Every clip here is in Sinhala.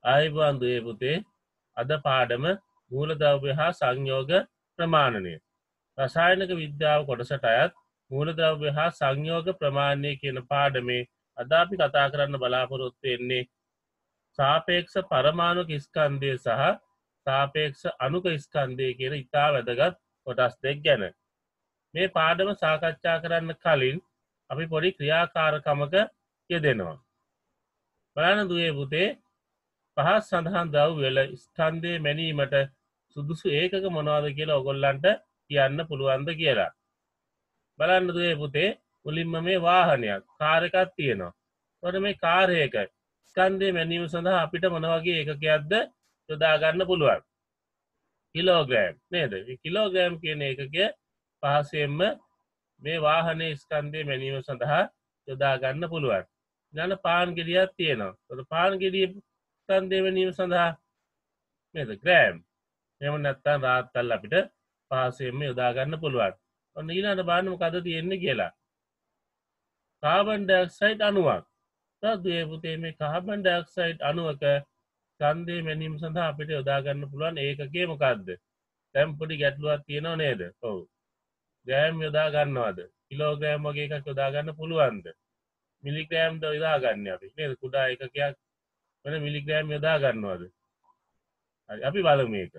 ආයුබෝවන් දුවේ පුතේ අද පාඩම මූලද්‍රව්‍ය හා සංයෝග ප්‍රමාණනය රසායනික විද්‍යාව කොටසට අයත් මූලද්‍රව්‍ය හා සංයෝග ප්‍රමාණනය කියන පාඩමේ අද අපි කතා කරන්න බලාපොරොත්තු වෙන්නේ සාපේක්ෂ පරමාණුක ස්කන්ධය සහ සාපේක්ෂ අණුක ස්කන්ධය කියන ඉතා වැදගත් කොටස් දෙක ගැන මේ පාඩම සාකච්ඡා කරන්න කලින් අපි පොඩි ක්‍රියාකාරකමක යෙදෙනවා බලන්න දුවේ පුතේ පහත් සඳහන් ද්‍රව්‍ය වල ස්කන්ධය මැනීමට සුදුසු ඒකක මොනවද කියලා ඔයගොල්ලන්ට කියන්න පුළුවන්ද කියලා. බලන්න දුවේ පුතේ මුලින්ම මේ වාහනයක් කාර් එකක් තියෙනවා. එතකොට මේ කාර් එක ස්කන්ධය මැනීම සඳහා අපිට මොන වගේ ඒකකයක්ද යොදා ගන්න පුළුවන්? කිලෝග්‍රෑම් නේද? මේ කිලෝග්‍රෑම් කියන ඒකකය පහසෙන්ම මේ වාහනේ ස්කන්ධය මැනීම සඳහා යොදා ගන්න පුළුවන්. ඊළඟ පාන් ගෙඩියක් තියෙනවා. එතකොට පාන් ගෙඩිය ස්කන්ධය මැනීම සඳහා නේද ග්‍රෑම් එහෙම නැත්නම් රාත්තල් අපිට පහසෙන්ම යොදා ගන්න පුළුවන්. ඔන්න ඊළඟ බලන්න මොකද තියෙන්නේ කියලා. Carbon dioxide අණුවක්. තවදුවේ පුතේ මේ කාබන් ඩයොක්සයිඩ් අණුවක ස්කන්ධය මැනීම සඳහා අපිට යොදා ගන්න පුළුවන් ඒකකය මොකද්ද? දැන් පොඩි ගැටලුවක් තියෙනව නේද? ඔව්. ග්‍රෑම් යොදා ගන්නවද? කිලෝග්‍රෑම් වගේ එකක් යොදා ගන්න පුළුවන්ද? මිලිග්‍රෑම්ද යොදා ගන්න අපි නේද? කුඩා ඒකකයක් වෙන මිලිග්‍රෑම් යොදා ගන්නවද? හරි අපි බලමු මේක.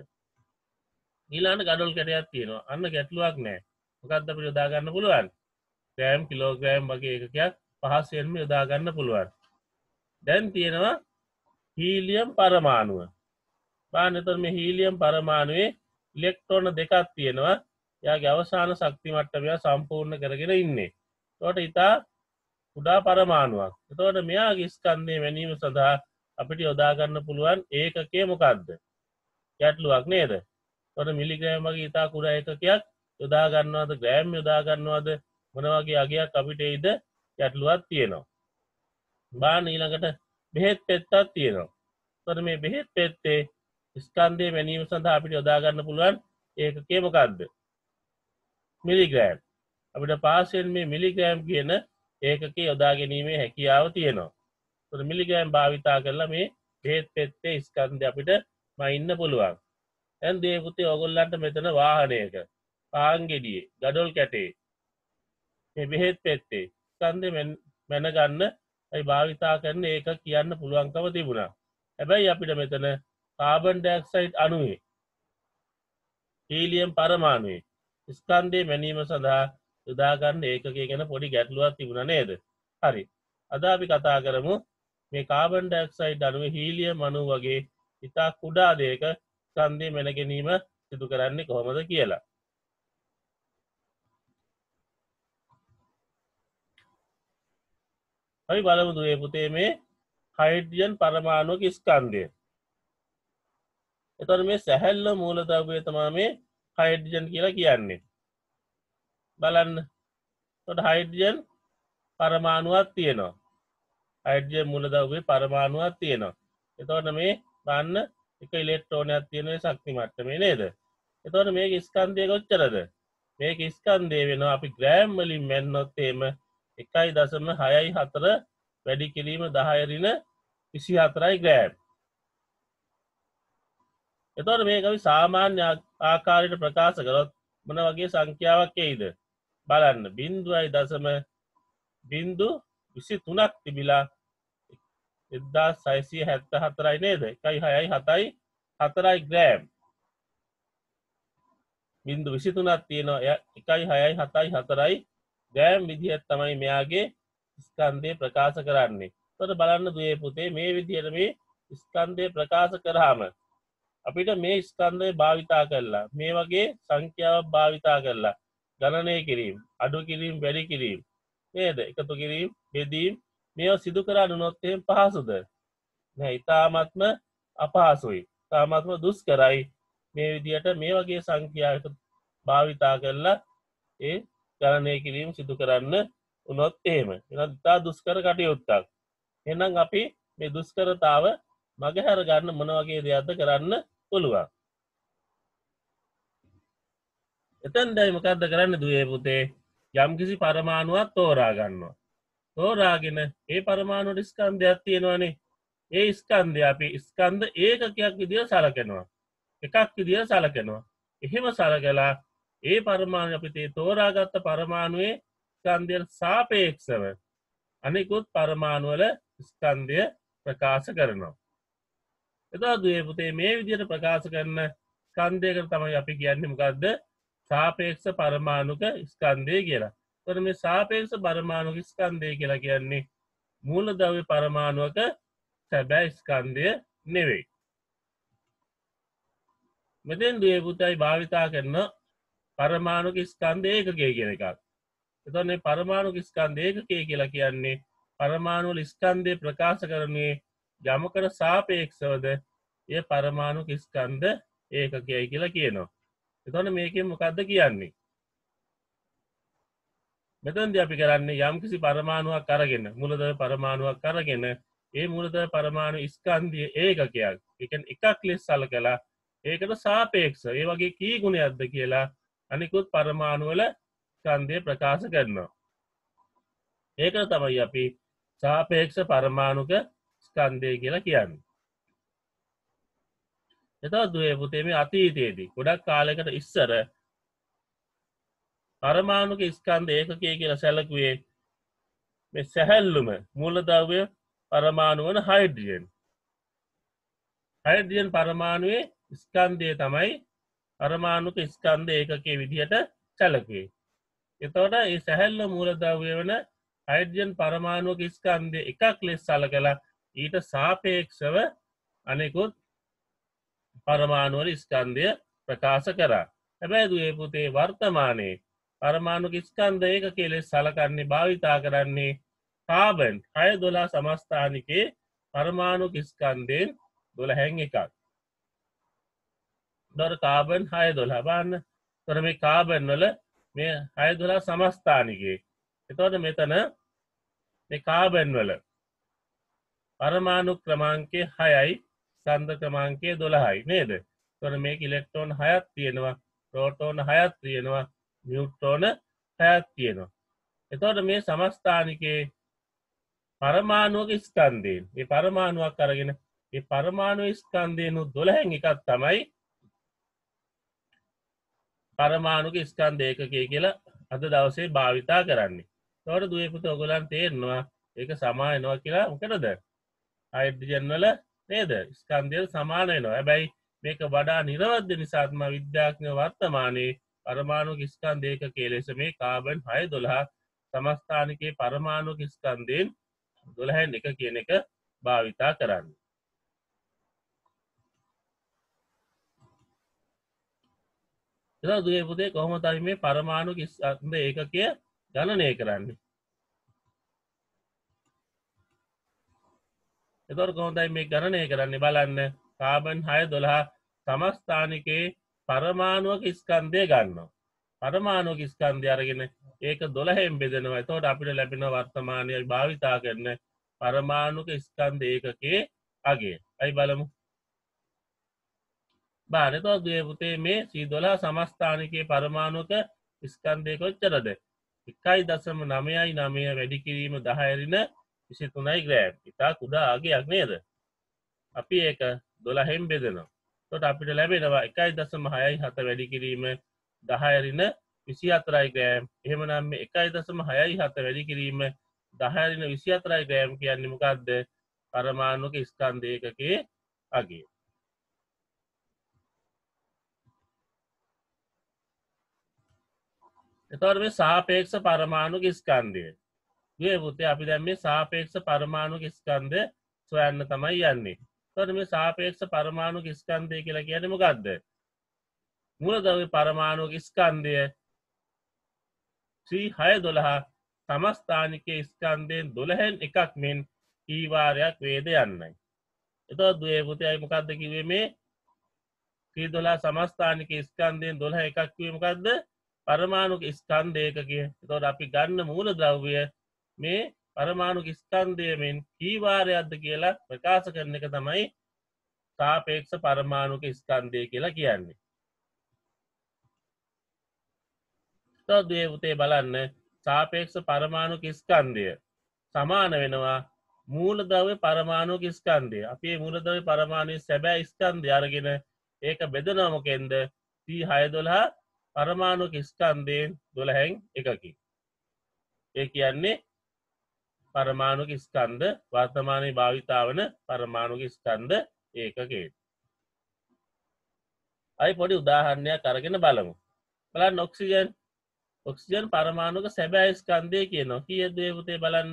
ඊළඟ ගඩොල් කැටයක් තියෙනවා. අන්න ගැටලුවක් නැහැ. මොකක්ද අපිට යොදා ගන්න පුළුවන්? ග්‍රෑම් කිලෝග්‍රෑම් වගේ ඒකකයක් පහසෙන්ම යොදා ගන්න පුළුවන්. දැන් තියෙනවා හීලියම් පරමාණුව. බලන්න එතකොට මේ හීලියම් පරමාණුවේ ඉලෙක්ට්‍රෝන දෙකක් තියෙනවා. එයාගේ අවසාන ශක්ති මට්ටමය සම්පූර්ණ කරගෙන ඉන්නේ. ඒකට ඊටා කුඩා පරමාණුවක්. එතකොට මෙයාගේ ස්කන්ධය මැනීම සඳහා අපිට යොදා ගන්න පුළුවන් ඒකකය මොකක්ද? ගැටලුවක් නේද? එතකොට මිලිග්‍රෑම් වගේ ඉතා කුඩා ඒකකයක් යොදා ගන්නවද? ග්‍රෑම් යොදා ගන්නවද? මොන වගේ අගයක් අපිට එයිද? ගැටලුවක් තියෙනවා. බාන ඊළඟට බෙහෙත් පෙත්තක් තියෙනවා. එතකොට මේ බෙහෙත් පෙත්තේ ස්කන්ධය මැනීම සඳහා අපිට යොදා ගන්න පුළුවන් ඒකකය මොකක්ද? මිලිග්‍රෑම්. අපිට පාසෙන් මේ මිලිග්‍රෑම් කියන ඒකකය යොදා ගැනීමේ හැකියාව තියෙනවා. එතකොට මිලිග්‍රෑම් භාවිතා කරලා මේ බෙහෙත් පෙත්තේ ස්කන්ධය අපිට මයින්න පුළුවන්. දැන් දේ පුතේ ඔයගොල්ලන්ට මෙතන වාහනයක පාන් ගෙඩියේ ගඩොල් කැටේ මේ බෙහෙත් පෙත්තේ ස්කන්ධය මැන ගන්න අපි භාවිතා කරන ඒක කියන්න පුළුවන්කම තිබුණා. හැබැයි අපිට මෙතන කාබන් ඩයොක්සයිඩ් අණුවේ හීලියම් පරමාණුවේ ස්කන්ධය මැනීම සඳහා යොදා ගන්න ඒකකය ගැන පොඩි ගැටලුවක් තිබුණා නේද? හරි. අද අපි කතා කරමු මේ කාබන් ඩයොක්සයිඩ් අණුවේ හීලියම් අණුව වගේ ඉතා කුඩා දෙයක ස්කන්ධය මැන ගැනීම සිදු කරන්නේ කොහොමද කියලා. අපි බලමු දුවේ පුතේ මේ හයිඩ්‍රජන් පරමාණුක ස්කන්ධය. එතකොට මේ සැහැල්ල මූලද්‍රව්‍යය තමයි මේ හයිඩ්‍රජන් කියලා කියන්නේ. බලන්න. එතකොට හයිඩ්‍රජන් පරමාණුවක් තියෙනවා. හයිඩ්‍රජන් මූලද්‍රව්‍යයේ පරමාණුවක් තියෙනවා. එතකොට මේ ගන්න එක ඉලෙක්ට්‍රෝනයක් තියෙන ශක්ති මට්ටමේ නේද? එතකොට මේක ස්කන්ධය කොච්චරද? මේක ස්කන්ධය වෙනවා අපි ග්‍රෑම් වලින් මැන්නොත් එහෙම 1.64 වැඩි කිරීම 10 ඍණ 24යි ග්‍රෑම්. එතකොට මේක අපි සාමාන්‍ය ආකාරයට ප්‍රකාශ කරොත් මොන වගේ සංඛ්‍යාවක් එයිද? බලන්න 0.023ක් තිබිලා 1674යි නේද? 1.674යි ග්‍රෑම්. 0.23ක් තියෙනවා 1.674යි ග්‍රෑම් විදිහට තමයි මෙයාගේ ස්කන්ධය ප්‍රකාශ කරන්නේ. එතකොට බලන්න දුවේ පුතේ මේ විදිහට මේ ස්කන්ධය ප්‍රකාශ කරාම අපිට මේ ස්කන්ධය භාවිතා කරලා මේ වගේ සංඛ්‍යාවක් භාවිතා කරලා ගණනය කිරීම, අඩු කිරීම, වැඩි කිරීම නේද? එකතු කිරීම, බෙදීම මේවා සිදු කරන්නොත් එහෙම පහසුද? නෑ, ඉතාමත්ම අපහසුයි. ඉතාමත්ම දුෂ්කරයි. මේ විදිහට මේ වගේ සංඛ්‍යාවක භාවිතා කරලා ඒ ගණනය කිරීම සිදු කරන්න උනොත් එහෙම. එහෙනම් ඉතා දුෂ්කර කටයුත්තක්. එහෙනම් අපි මේ දුෂ්කරතාව මගහැර ගන්න මොන වගේ දෙයක්ද කරන්න පුළුවන්? එතෙන්දයි මොකද්ද කරන්න දුවේ පුතේ? යම්කිසි පරමාණුවක් තෝරා ගන්නවා. තෝරාගෙන ඒ පරමාණුවට ස්කන්ධයක් තියෙනවනේ. ඒ ස්කන්ධය අපි ස්කන්ධ ඒකකයක් විදිහට සලකනවා. එකක් විදිහට සලකනවා. එහෙම සලකලා ඒ පරමාණු අපි තෝරාගත්ත පරමාණුවේ ස්කන්ධයට සාපේක්ෂව අනිකුත් පරමාණු වල ස්කන්ධය ප්‍රකාශ කරනවා. එතකොට දුවේ පුතේ මේ විදිහට ප්‍රකාශ කරන ස්කන්ධයකට තමයි අපි කියන්නේ මොකද්ද? සාපේක්ෂ පරමාණුක ස්කන්ධය කියලා. එතකොට මේ සාපේක්ෂ පරමාණුක ස්කන්ධය කියලා කියන්නේ මූලද්‍රව්‍ය පරමාණුවක සැබෑ ස්කන්ධය නෙවෙයි. මෙතෙන් දුවේ පුතේ භාවිතා කරන පරමාණුක ස්කන්ධ ඒකකය කියන එකක්. එතකොට මේ පරමාණුක ස්කන්ධ ඒකකය කියලා කියන්නේ පරමාණු වල ස්කන්ධය ප්‍රකාශ කරන්නේ යමකට සාපේක්ෂවද ඒ පරමාණුක ස්කන්ධ ඒකකයයි කියලා කියනවා. එතකොට මේකෙන් මොකද්ද කියන්නේ? මෙතනදී අපි කරන්නේ යම්කිසි පරමාණුවක් අරගෙන මූලද්‍රව්‍ය පරමාණුවක් අරගෙන ඒ මූලද්‍රව්‍ය පරමාණු ස්කන්ධය ඒකකයක්. ඒ කියන්නේ එකක් ලෙස සලකලා ඒකට සාපේක්ෂව ඒ වගේ කී ගුණයක්ද කියලා අනිකුත් පරමාණු වල ස්කන්ධය ප්‍රකාශ කරනවා. ඒකට තමයි අපි සාපේක්ෂ පරමාණුක ස්කන්ධය කියලා කියන්නේ. එතකොට දුවේ පුතේ මේ අතීතයේදී ගොඩක් කාලයකට ඉස්සර පරමාණුක ස්කන්ධ ඒකකය කියලා සැලකුවේ මේ සැහැල්ලුම මූලද්‍රව්‍ය පරමාණු වන හයිඩ්‍රජන්. හයිඩ්‍රජන් පරමාණුවේ ස්කන්ධය තමයි පරමාණුක ස්කන්ධ ඒකකයේ විදිහට සැලකුවේ. එතකොට මේ සැහැල්ලු මූලද්‍රව්‍ය වන හයිඩ්‍රජන් පරමාණුක ස්කන්ධය එකක් ලෙස සලකලා ඊට සාපේක්ෂව අනෙකුත් පරමාණු වල ස්කන්ධය ප්‍රකාශ කරා. හැබැයි දුවේ පුතේ වර්තමානයේ පරමාණුක ස්කන්ධ ඒකකයේ ලෙස සලකන්නේ භාවිතා කරන්නේ කාබන් 612 සමස්ථානිකේ පරමාණුක ස්කන්ධයෙන් 12න් එකක්. දොර කාබන් 612 බලන්න. තොර මේ කාබන් වල මේ 612 සමස්ථානිකේ. එතකොට මෙතන මේ කාබන් වල පරමාණු ක්‍රමාංකය 6යි ස්කන්ධ ක්‍රමාංකය 12යි නේද? එතකොට මේක ඉලෙක්ට්‍රෝන 6ක් තියෙනවා, ප්‍රෝටෝන 6ක් තියෙනවා, නියුට්‍රෝන 6ක් තියෙනවා. එතකොට මේ සමස්ථානිකේ පරමාණුක ස්කන්ධයෙන් මේ පරමාණුවක් අරගෙන මේ පරමාණු ස්කන්ධයෙන් 12න් එකක් තමයි පරමාණුක ස්කන්ධ ඒකකය කියලා අද දවසේ භාවිතා කරන්නේ. එතකොට දුවේ පුතේ ඔයගොල්ලන් තේරෙනවා ඒක සමාන වෙනවා කියලා. මොකටද? හයිඩ්‍රජන් වල නේද? ස්කන්ධය සමාන වෙනවා. හැබැයි මේක වඩා නිර්වද්‍ය නිසා තමයි විද්‍යාඥයෝ වර්තමානයේ පරමාණුක ස්කන්ධ ඒකකයේ ලෙස මේ කාබන් 612 සමස්ථානිකේ පරමාණුක ස්කන්ධයෙන් 12න් එක කියන එක භාවිතා කරන්නේ. එතකොට දුවේ පුතේ කොහොමද අපි මේ පරමාණුක ස්කන්ධ ඒකකය ගණනය කරන්නේ? එතකොට කොහොමදයි මේ ගණනය කරන්නේ බලන්න. කාබන් 612 සමස්ථානිකේ පරමාණුක ස්කන්ධය ගන්නවා. පරමාණුක ස්කන්ධය අරගෙන ඒක 12න් බෙදෙනවා. එතකොට අපිට ලැබෙන වර්තමානයේ භාවිතා කරන පරමාණුක ස්කන්ධ ඒකකයේ අගය. අයි බලමු. බලන්න. එතකොට දුවේ පුතේ මේ C12 සමස්ථානිකේ පරමාණුක ස්කන්ධය කොච්චරද? 1.999 වැඩි කිරීම 10 ඍණ 23යි ග්‍රෑම්. ඉතා කුඩා අගයක් නේද? අපි ඒක 12න් බෙදනවා. එතකොට අපිට ලැබෙනවා 1.67 වැඩි කිරීම 10 ඍණ 24යි ග්‍රෑම්. එහෙමනම් මේ 1.67 වැඩි කිරීම 10 ඍණ 24යි ග්‍රෑම් කියන්නේ මොකද්ද? පරමාණුක ස්කන්ධ ඒකකයේ අගය. එතකොට මේ සාපේක්ෂ පරමාණුක ස්කන්ධය. දුවේ පුතේ අපි දැන් මේ සාපේක්ෂ පරමාණුක ස්කන්ධය සොයන්න තමයි යන්නේ. එතකොට මේ සාපේක්ෂ පරමාණුක ස්කන්ධය කියලා කියන්නේ මොකද්ද? මූලද්‍රව්‍ය පරමාණුක ස්කන්ධය C612 සමස්ථානිකේ ස්කන්ධයෙන් 12න් එකක් මෙන් කී වාරයක් වේද යන්නයි. එතකොට දුවේ පුතේ මොකද්ද කිව්වේ මේ C12 සමස්ථානිකේ ස්කන්ධයෙන් 12 එකක් කිව්වේ මොකද්ද? පරමාණුක ස්කන්ධ ඒකකය. එතකොට අපි ගන්න මූලද්‍රව්‍ය මේ පරමාණුක ස්කන්ධයෙන් කී වාරයක්ද කියලා ප්‍රකාශ කරන එක තමයි සාපේක්ෂ පරමාණුක ස්කන්ධය කියලා කියන්නේ. එතකොට දුවේ පුතේ බලන්න සාපේක්ෂ පරමාණුක ස්කන්ධය සමාන වෙනවා මූලද්‍රව්‍ය පරමාණුක ස්කන්ධය. අපි මේ මූලද්‍රව්‍ය පරමාණුවේ සැබෑ ස්කන්ධය අරගෙන ඒක බෙදනවා මොකෙන්ද? C612 පරමාණුක ස්කන්ධයෙන් 12න් එකකින්. ඒ කියන්නේ පරමාණුක ස්කන්ධ වර්තමානයේ භාවිතා වන පරමාණුක ස්කන්ධ ඒකකේ. අයි පොඩි උදාහරණයක් අරගෙන බලමු. බලන්න ඔක්සිජන් පරමාණුක සැබෑ ස්කන්ධය කියනවා. කීයද ඒ පුතේ බලන්න?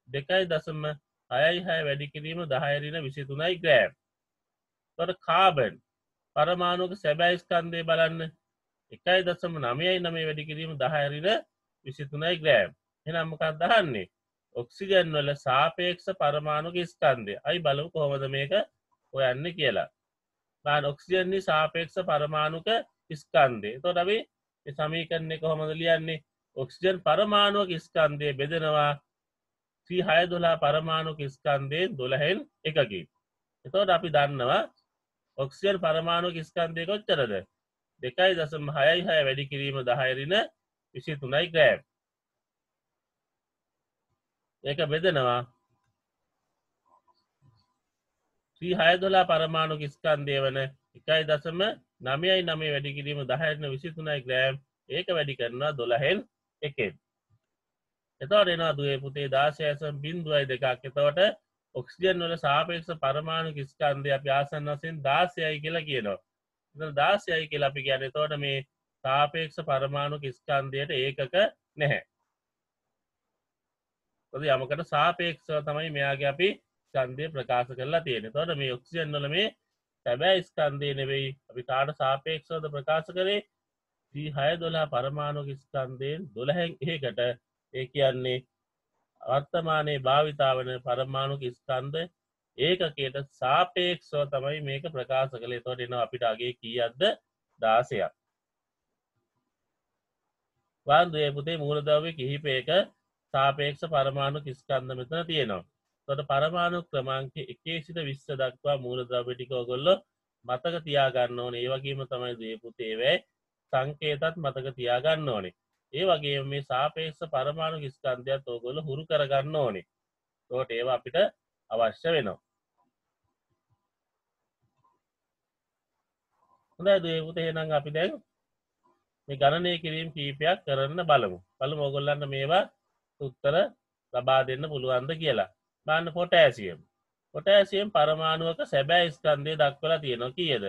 2.66 වැඩි කිරීම 10 ඍණ 23යි ග්‍රෑම්. එතකොට කාබන් පරමාණුක සැබෑ ස්කන්ධය බලන්න 1.99 වැඩි කිරීම 10 ඍණ 23යි ග්‍රෑම්. එහෙනම් මොකක්ද අහන්නේ? ඔක්සිජන් වල සාපේක්ෂ පරමාණුක ස්කන්ධය. අයි බලමු කොහොමද මේක හොයන්නේ කියලා. බලන්න ඔක්සිජන් සාපේක්ෂ පරමාණුක ස්කන්ධය. එතකොට අපි මේ සමීකරණය කොහොමද ලියන්නේ? ඔක්සිජන් පරමාණුක ස්කන්ධය බෙදනවා C612 පරමාණුක ස්කන්ධයෙන් 12න් එකකින්. එතකොට අපි දන්නවා ඔක්සිජන් පරමාණුක ස්කන්ධය කොච්චරද? 2.66 වැඩි කිරීම 10 ඍණ 23යි ග්‍රෑම්. ඒක බෙදනවා C612 පරමාණුක ස්කන්ධය වන 1.99 වැඩි කිරීම 10 ඍණ 23යි ග්‍රෑම්. ඒක වැඩි කරනවා 12න් එකෙන්. එතකොට එනවා දුවේ පුතේ 16.02ක්. එතකොට ඔක්සිජන් වල සාපේක්ෂ පරමාණුක ස්කන්ධය අපි ආසන්න වශයෙන් 16යි කියලා කියනවා. එතන 16යි කියලා අපි කියන්නේ. එතකොට මේ සාපේක්ෂ පරමාණුක ස්කන්ධයට ඒකක නැහැ. මොකද යමකට සාපේක්ෂව තමයි මෙයාගේ අපි ස්කන්ධය ප්‍රකාශ කරලා තියෙන්නේ. එතකොට මේ ඔක්සිජන් වල මේ සැබෑ ස්කන්ධය නෙවෙයි අපි කාට සාපේක්ෂවද ප්‍රකාශ කරේ? C612 පරමාණුක ස්කන්ධයෙන් 12න් එකකට. ඒ කියන්නේ වර්තමානයේ භාවිතා වන පරමාණුක ස්කන්ධ ඒකකයට සාපේක්ෂව තමයි මේක ප්‍රකාශ කළේ. එතකොට එනවා අපිට අගේ කීයක්ද? 16ක්. වාන්දුවේ පුතේ මූලද්‍රව්‍ය කිහිපයක සාපේක්ෂ පරමාණුක ස්කන්ධ මෙතන තියෙනවා. එතකොට පරමාණු ක්‍රමාංක 1 සිට 20 දක්වා මූලද්‍රව්‍ය ටික ඔයගොල්ලෝ මතක තියාගන්න ඕනේ. ඒ වගේම තමයි දුවේ පුතේ වේ සංකේතත් මතක තියාගන්න ඕනේ. ඒ වගේම මේ සාපේක්ෂ පරමාණුක ස්කන්ධයත් ඔයගොල්ලෝ හුරු කරගන්න ඕනේ. ඒකට ඒවා අපිට අවශ්‍ය වෙනවා. හොඳයි දුවේ පුතේ එහෙනම් අපි දැන් මේ ගණනය කිරීම කීපයක් කරන්න බලමු. බලමු ඔයගොල්ලන්ට මේවා උත්තර ලබා දෙන්න පුළුවන්ද කියලා. බලන්න පොටෑසියම්. පොටෑසියම් පරමාණුවක සැබෑ ස්කන්ධය දක්වලා තියෙනවා කීයද?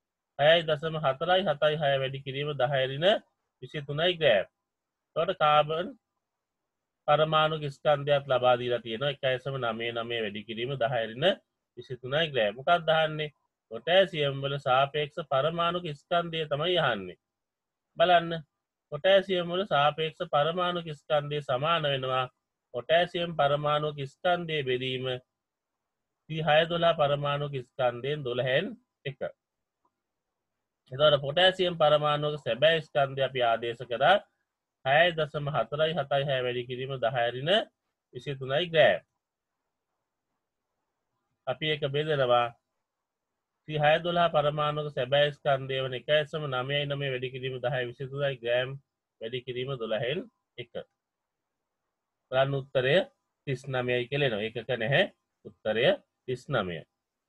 6.476 වැඩි කිරීම 10 ඍණ 23යි ග්‍රෑම්. එතකොට කාබන් පරමාණුක ස්කන්ධයක් ලබා දීලා තියෙනවා 1.99 වැඩි කිරීම 10 ඍණ 23යි ග්‍රෑම්. මොකක්ද අහන්නේ? පොටෑසියම් වල සාපේක්ෂ පරමාණුක ස්කන්ධය තමයි අහන්නේ. බලන්න පොටෑසියම් වල සාපේක්ෂ පරමාණුක ස්කන්ධය සමාන වෙනවා පොටෑසියම් පරමාණුක ස්කන්ධය බෙදීම C612 පරමාණුක ස්කන්ධයෙන් 12න් එක. එතකොට පොටෑසියම් පරමාණුක සැබෑ ස්කන්ධය අපි ආදේශ කරා 6.476 වැඩි කිරීම 10 ඍණ 23යි ග්‍රෑම්. අපි ඒක බෙදනවා C612 පරමාණුක සැබෑ ස්කන්ධය වන 1.99 වැඩි කිරීම 10 23යි ග්‍රෑම් වැඩි කිරීම 12න් එක. බලන්න උත්තරය 39යි කියලා එනවා. ඒකක නැහැ. උත්තරය 39.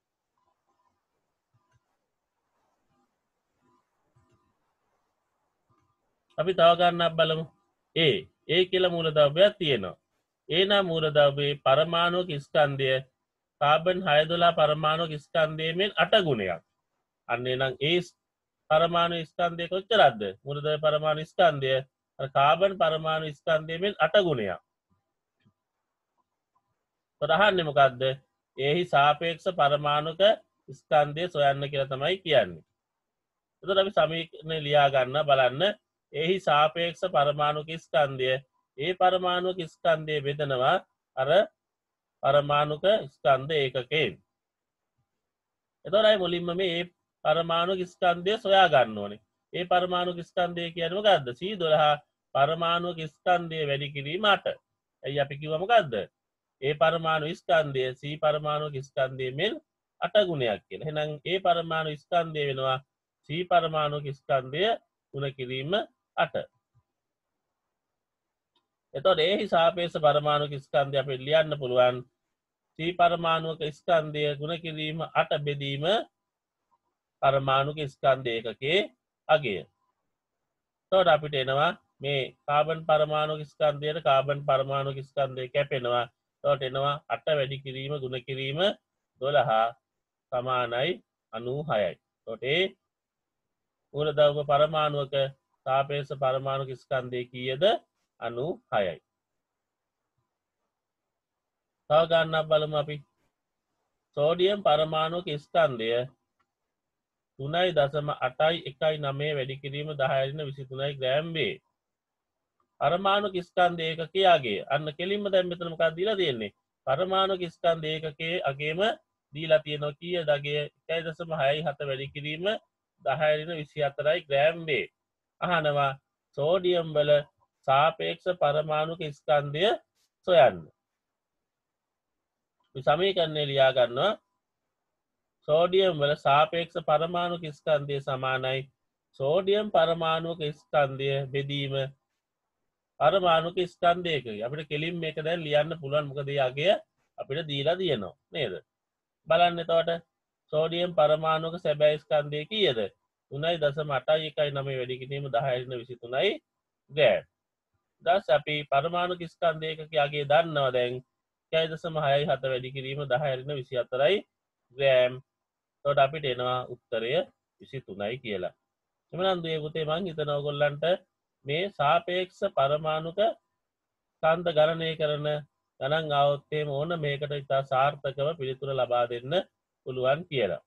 අපි තව ගන්නක් බලමු. A කියලා මූලද්‍රව්‍යයක් තියෙනවා. A නම් මූලද්‍රව්‍යයේ පරමාණුක ස්කන්ධය කාබන් 612 පරමාණුක ස්කන්ධයෙන් 8 ගුණයක්. අන්න එහෙනම් A පරමාණු ස්කන්ධය කොච්චරද? මූලද්‍රව්‍ය පරමාණු ස්කන්ධය අර කාබන් පරමාණු ස්කන්ධයෙන් 8 ගුණයක්. ප්‍රධානම මොකද්ද? එහි සාපේක්ෂ පරමාණුක ස්කන්ධය සොයන්න කියලා තමයි කියන්නේ. එතකොට අපි සමීකරණය ලියා ගන්න බලන්න. එහි සාපේක්ෂ පරමාණුක ස්කන්ධය ඒ පරමාණුක ස්කන්ධය බෙදනවා අර පරමාණුක ස්කන්ධ ඒකකයෙන්. එතකොට මුලින්ම මේ පරමාණුක ස්කන්ධය සොයා ගන්න ඕනේ. ඒ පරමාණුක ස්කන්ධය කියන්නේ මොකද්ද? C12 පරමාණුක ස්කන්ධය වැඩි කිරීම 8. එයි අපි කිව්වා මොකද්ද? ඒ පරමාණු ස්කන්ධය C පරමාණුක ස්කන්ධයෙන් 8 ගුණයක් කියලා. එහෙනම් ඒ පරමාණු ස්කන්ධය වෙනවා C පරමාණුක ස්කන්ධය ගුණ කිරීම 8. එතකොට ඒ සාපේක්ෂ පරමාණුක ස්කන්ධය අපිට ලියන්න පුළුවන් C පරමාණුක ස්කන්ධය ගුණ කිරීම 8 බෙදීම පරමාණුක ස්කන්ධ ඒකකයේ අගය. එතකොට අපිට එනවා මේ කාබන් පරමාණුක ස්කන්ධයට කාබන් පරමාණුක ස්කන්ධය කැපෙනවා. එතකොට එනවා 8 වැඩි කිරීම ගුණ කිරීම 12 සමානයි 96යි. එතකොට ඒ මූලද්‍රව්‍ය පරමාණුක සාපේක්ෂ පරමාණුක ස්කන්ධය කීයද? 96යි. තව ගන්නක් බලමු අපි. සෝඩියම් පරමාණුක ස්කන්ධය 3.819 වැඩි කිරීම 1023 ග්‍රෑම් වේ. පරමාණුක ස්කන්ධ ඒකකයේ අගය. අන්න කෙලින්ම දැන් මෙතන මොකක්ද දීලා තියෙන්නේ? පරමාණුක ස්කන්ධ ඒකකයේ අගයම දීලා තියෙනවා කීයද අගය? 1.67 වැඩි කිරීම 1024යි ග්‍රෑම් වේ. අහනවා සෝඩියම් වල සාපේක්ෂ පරමාණුක ස්කන්ධය සොයන්න. මේ සමීකරණය ලියා ගන්නවා. සෝඩියම් වල සාපේක්ෂ පරමාණුක ස්කන්ධය සමානයි සෝඩියම් පරමාණුක ස්කන්ධය බෙදීම පරමාණුක ස්කන්ධයකයි. අපිට කෙලින් මේක දැන් ලියන්න පුළුවන්. මොකද ඒ අගය අපිට දීලා තියෙනවා නේද? බලන්න එතකොට සෝඩියම් පරමාණුක සැබෑ ස්කන්ධය කීයද? 3.819 වැඩි කිරීම 1023යි ග්‍රෑම්. ඊට අපි පරමාණුක ස්කන්ධයකගේ අගය දන්නවා දැන් 1.67 වැඩි කිරීම 1024යි ග්‍රෑම්. එතකොට අපිට එනවා උත්තරය 23යි කියලා. එමනම් දුවේ පුතේ මං හිතනවා ඔයගොල්ලන්ට මේ සාපේක්ෂ පරමාණුක ස්කන්ධ ගණනය කරන ගණන් ආවොත් එහෙම ඕන මේකට ඉතා සාර්ථකව පිළිතුර ලබා දෙන්න පුළුවන් කියලා.